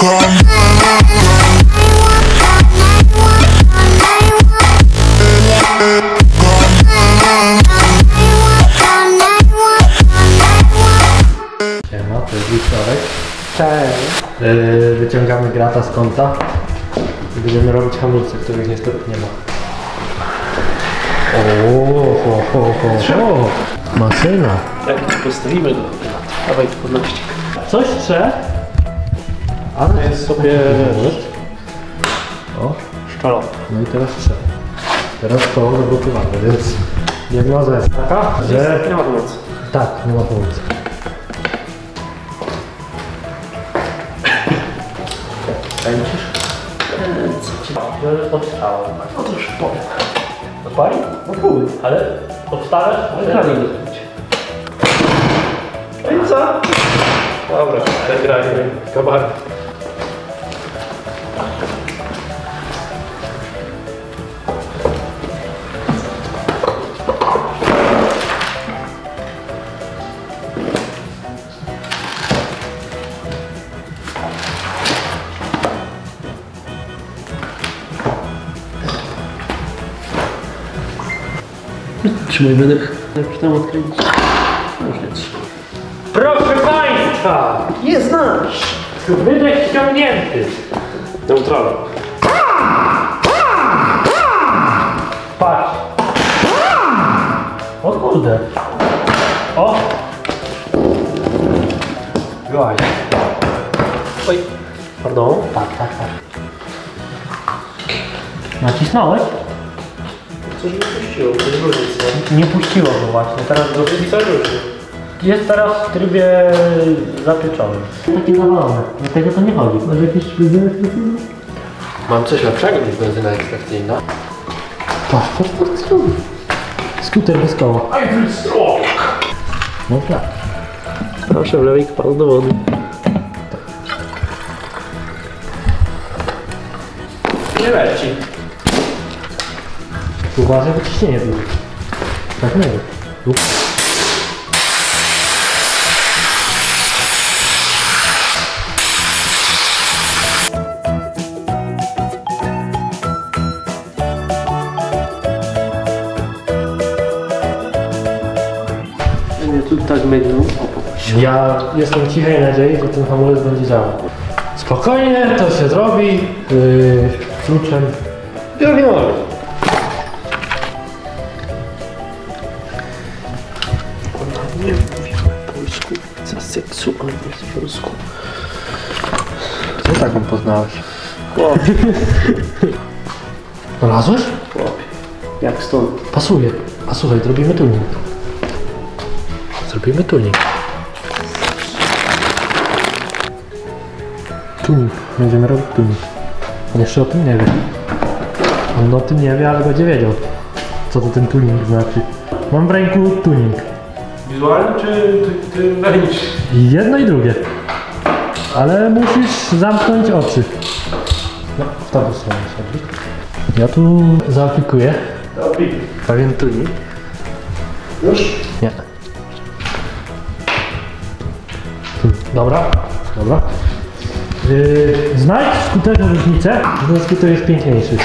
Siema, to jest Wiktorek. Cześć. Wyciągamy grata z kąta i będziemy robić hamulce, których niestety nie ma. O, maszyna. Jak postawimy go? Dawaj tu podnościk. Coś trze, ale jest sobie... O, Szczelo. no i teraz trze. Teraz to zablokowane, więc diagnoza jest taka, że... Nie ma pomocy. Tak, nie ma pomocy. Kręcisz? Odstałem. No to już powiem. Odpali? No pół. Ale odstawiasz? Ale prawie nie zrobić. No i co? Dobra, przegranie. Kabaret. Trzymaj wydech. Najpierw tam odkręcić. Już nie trzeba. Proszę Państwa! Nie znasz! Wydech ściągnięty. Neutralny. Patrz. O kurde. O! Gość. Oj. Pardon? Tak. Nacisnąłeś? Coś mi puściło, to jest różnica. Nie puściło go właśnie. Teraz go... Różnica różnie. Jest teraz w trybie zapieczonym. Takie zawalone. Dlatego to nie chodzi. Masz jakieś benzyny ekstrakcyjne? Mam coś lepszego niż benzyna ekstrakcyjna. Patrz, skuter bez koła. I will stroke! No tak. Proszę, wlewaj pan do wody. Nie leci. Uważaj, bo ciśnienie tu. Tak nie wiem. Nie, tu tak mygnął. Ja jestem cichej nadziei, że ten hamulec będzie działał. Spokojnie, to się zrobi. Kluczem. Biorę. Ona nie mówi po polsku, za seksualnie związku. Co taką poznałeś? Chłopie, Znalazłeś? chłopie. Jak stąd? Pasuje. A słuchaj, zrobimy tuning. Zrobimy tuning. Tuning. Będziemy robić tuning. On jeszcze o tym nie wie. On o tym nie wie, ale będzie wiedział, co to ten tuning znaczy. Mam w ręku tuning. Wizualny czy ty będziesz? I jedno i drugie. Ale musisz zamknąć oczy. No, w tą stronę sobie. Ja tu zaaplikuję Dobry. pewien tuning. Już? Nie. Dobra. Znajdź w skuterze różnicę, że ten skuter jest piękniejszy.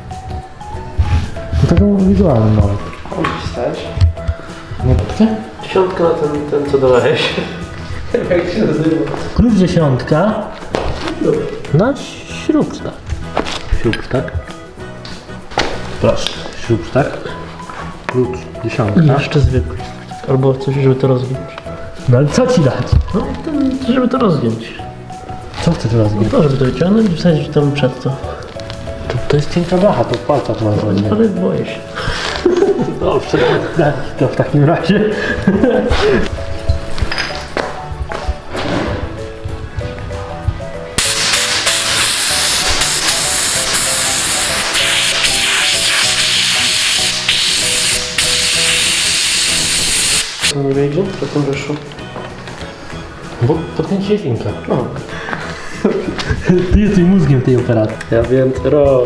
Do tego wizualnym nawet. Chodź stać. Nie dobrze? Dziesiątka na ten co dałeś. Jak się nazywa? Klucz dziesiątka na śrubstak. Śrubstak. Proszę, śrubstak. Klucz dziesiątka. Jeszcze zwykły. Albo coś, żeby to rozgiąć. No ale co ci dać? No, żeby to rozgiąć. Co chcesz rozbić? To, żeby to wyciągnąć i wsadzić tam przed to. To jest cienka blacha, to w palcach masz ładnie. Ale boję się. Dobrze, to w takim razie. To nie wejdzie? Co tam wyszło? Bo podkręciłeś linkę. O. Ty jesteś mózgiem tej operacji. Ja wiem, rok.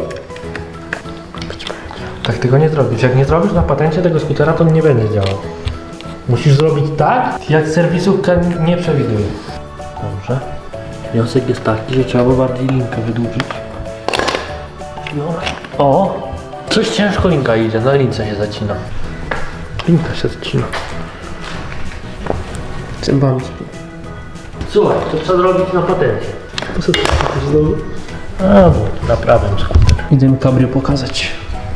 Tak tego nie zrobisz. Jak nie zrobisz na patencie tego skutera, to nie będzie działał. Musisz zrobić tak, jak serwisówka nie przewiduje. Dobrze. Wniosek jest taki, że trzeba było bardziej linkę wydłużyć. No. O! Coś ciężko linka idzie, na lince się zacina. Linka się zacina. Zębami. Słuchaj, to trzeba zrobić na patencie. Po co to jest znowu? A, bo naprawiam skuter. Idę mi kabrio pokazać.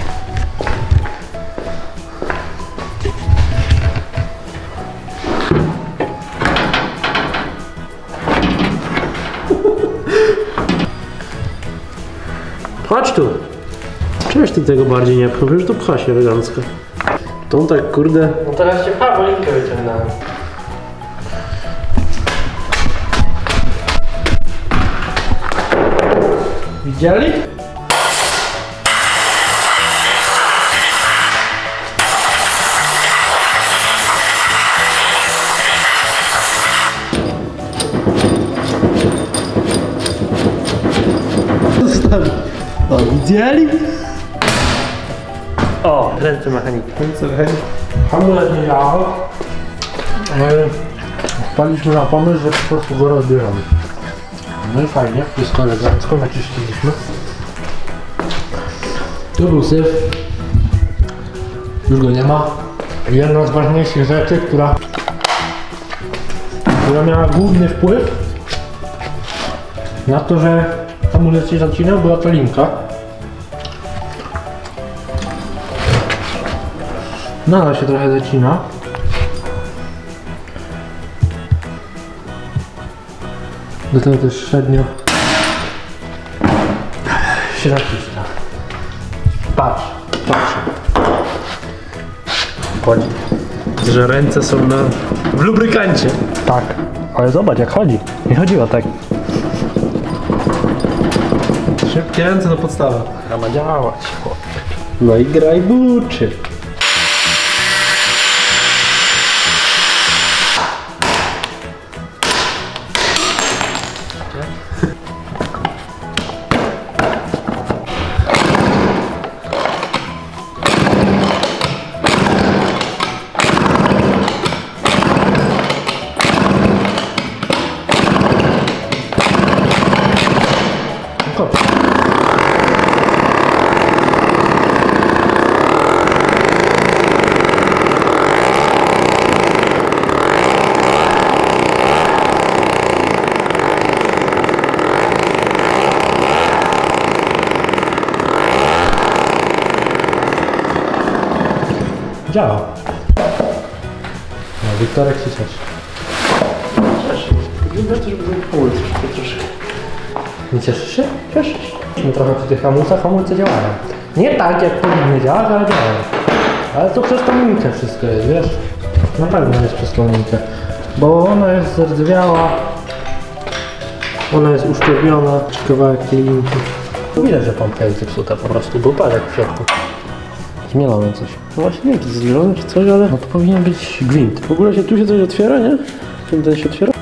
Chodź tu! Czemuś ty tego bardziej nie pchał? Już to pcha się elegancko. Tą tak kurde... No teraz się pcha, bo linkę wyciągnąłem. Widzieli? O, widzieli? O, ręce mechanika. Ręce mechanika. Hamulec nie działał. Wpadliśmy na pomysł, że po prostu go rozbieramy. No i fajnie, wszystko elegancko naczyściliśmy. Tu był syf. Już go nie ma. Jedna z ważniejszych rzeczy, która miała główny wpływ na to, że hamulec się zacinał, była ta linka. Nadal się trochę zacina. Do tego też średnio się naciska. Patrz. Chodzi. Że ręce są w lubrykancie. Tak, ale zobacz jak chodzi. Nie chodziło tak. Szybkie ręce do podstawy. Ma działać, chłopie. No i graj buczy. Działa. No, Wiktorek się cieszy. Nie cieszysz się? Cieszysz się. My trochę przy tych hamulcach, hamulce działają. Nie tak jak powinny działać, ale działają. Ale to przez tą linkę wszystko jest, wiesz? Na pewno jest przez tą linkę. Bo ona jest zardzewiała. Ona jest uszczerbiona. Kawałek tej linki. Widać, że pompka jest zepsuta po prostu, bo patrz jak w środku. Zmielone coś. No właśnie, jakiś zgrzony czy coś, ale... No to powinien być gwint. W ogóle się tu się coś otwiera, nie? Czym ten się otwiera?